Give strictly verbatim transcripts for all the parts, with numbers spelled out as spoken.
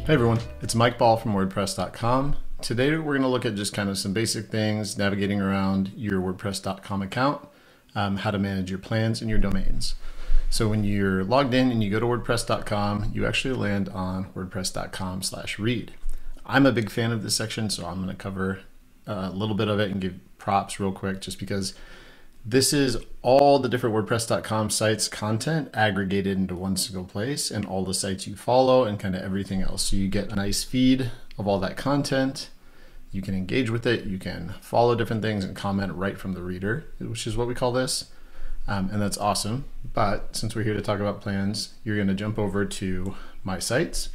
Hey everyone, it's Mike Ball from WordPress dot com. Today we're going to look at just kind of some basic things navigating around your WordPress dot com account, um, how to manage your plans and your domains. So when you're logged in and you go to WordPress dot com, you actually land on WordPress dot com slash read. I'm a big fan of this section, so I'm going to cover a little bit of it and give props real quick just because this is all the different WordPress dot com sites content aggregated into one single place, and all the sites you follow and kind of everything else. So you get a nice feed of all that content. You can engage with it. You can follow different things and comment right from the reader, which is what we call this. Um, and that's awesome. But since we're here to talk about plans, you're going to jump over to My Sites.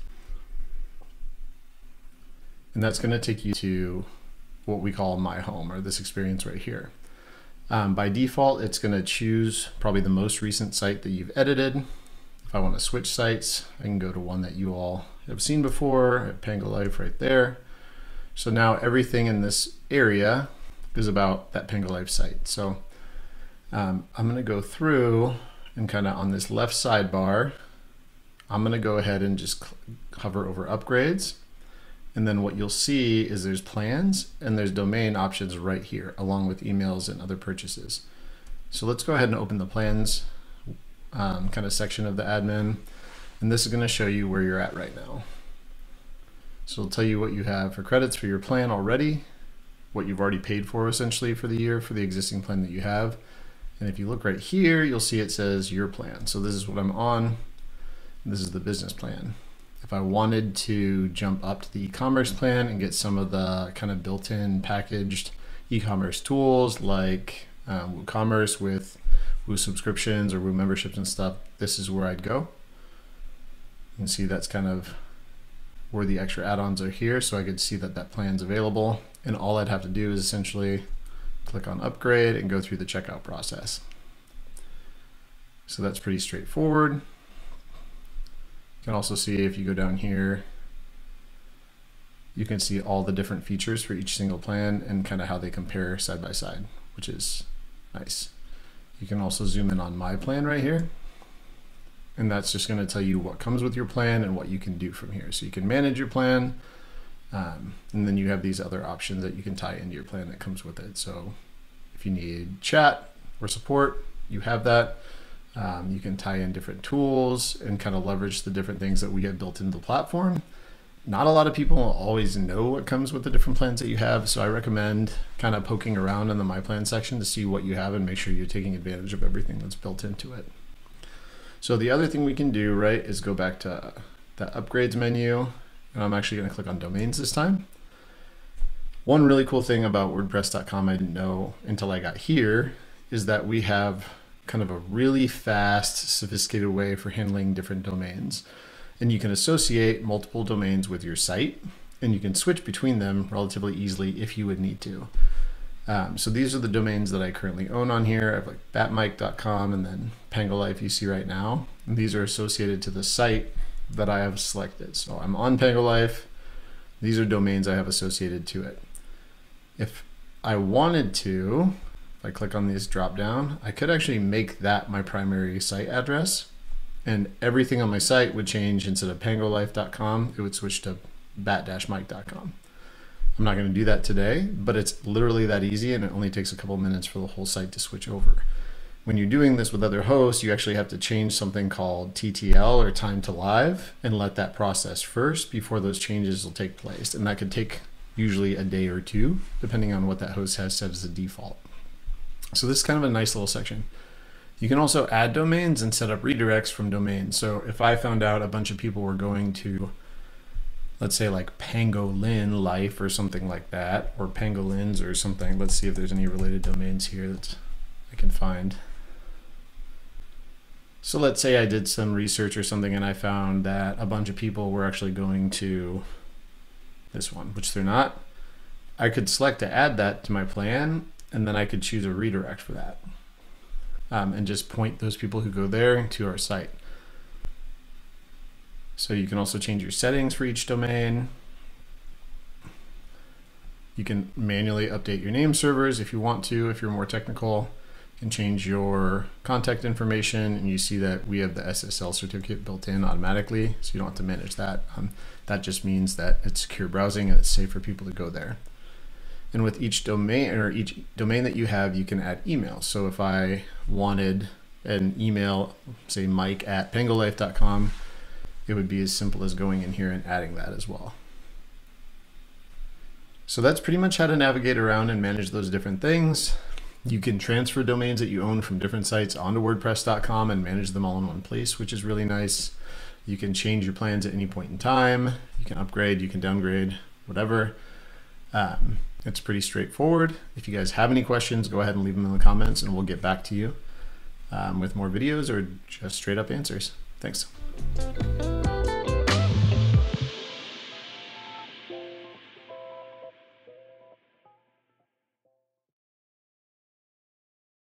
And that's going to take you to what we call My Home, or this experience right here. Um, by default, it's going to choose probably the most recent site that you've edited. If I want to switch sites, I can go to one that you all have seen before, at Pango Life right there. So now everything in this area is about that Pango Life site. So um, I'm going to go through and kind of on this left sidebar, I'm going to go ahead and just hover over upgrades. And then what you'll see is there's plans and there's domain options right here, along with emails and other purchases. So let's go ahead and open the plans um, kind of section of the admin. And this is going to show you where you're at right now. So it'll tell you what you have for credits for your plan already, what you've already paid for essentially for the year for the existing plan that you have. And if you look right here, you'll see it says your plan. So this is what I'm on. This is the business plan. If I wanted to jump up to the e-commerce plan and get some of the kind of built-in packaged e-commerce tools like um, WooCommerce with Woo subscriptions or Woo memberships and stuff, this is where I'd go. You can see that's kind of where the extra add-ons are here, so I could see that that plan's available. And all I'd have to do is essentially click on upgrade and go through the checkout process. So that's pretty straightforward. You can also see if you go down here, you can see all the different features for each single plan and kind of how they compare side by side, which is nice. You can also zoom in on My Plan right here. And that's just going to tell you what comes with your plan and what you can do from here. So you can manage your plan. Um, and then you have these other options that you can tie into your plan that comes with it. So if you need chat or support, you have that. Um, you can tie in different tools and kind of leverage the different things that we have built into the platform. Not a lot of people always know what comes with the different plans that you have, so I recommend kind of poking around in the My Plan section to see what you have and make sure you're taking advantage of everything that's built into it. So the other thing we can do, right, is go back to the upgrades menu, and I'm actually going to click on domains this time. One really cool thing about WordPress dot com I didn't know until I got here is that we have kind of a really fast, sophisticated way for handling different domains. And you can associate multiple domains with your site, and you can switch between them relatively easily if you would need to. Um, so these are the domains that I currently own on here. I have like bat mike dot com and then Pango Life you see right now. And these are associated to the site that I have selected. So I'm on Pango Life. These are domains I have associated to it. If I wanted to, if I click on this drop down, I could actually make that my primary site address, and everything on my site would change. Instead of pango life dot com, it would switch to bat dash mike dot com. I'm not going to do that today, but it's literally that easy, and it only takes a couple minutes for the whole site to switch over. When you're doing this with other hosts, you actually have to change something called T T L, or time to live, and let that process first before those changes will take place. And that could take usually a day or two, depending on what that host has set as a default. So this is kind of a nice little section. You can also add domains and set up redirects from domains. So if I found out a bunch of people were going to, let's say like Pangolin Life or something like that, or Pangolins or something, let's see if there's any related domains here that I can find. So let's say I did some research or something and I found that a bunch of people were actually going to this one, which they're not. I could select to add that to my plan, and then I could choose a redirect for that, um, and just point those people who go there to our site. So you can also change your settings for each domain. You can manually update your name servers if you want to, if you're more technical. and change your contact information, and you see that we have the S S L certificate built in automatically, so you don't have to manage that. Um, that just means that it's secure browsing and it's safe for people to go there. And with each domain or each domain that you have, you can add email. So if I wanted an email, say Mike at pangolife dot com, it would be as simple as going in here and adding that as well. So that's pretty much how to navigate around and manage those different things. You can transfer domains that you own from different sites onto WordPress dot com and manage them all in one place, which is really nice. You can change your plans at any point in time. You can upgrade, you can downgrade, whatever. Um, it's pretty straightforward. If you guys have any questions, go ahead and leave them in the comments and we'll get back to you um, with more videos or just straight up answers. Thanks.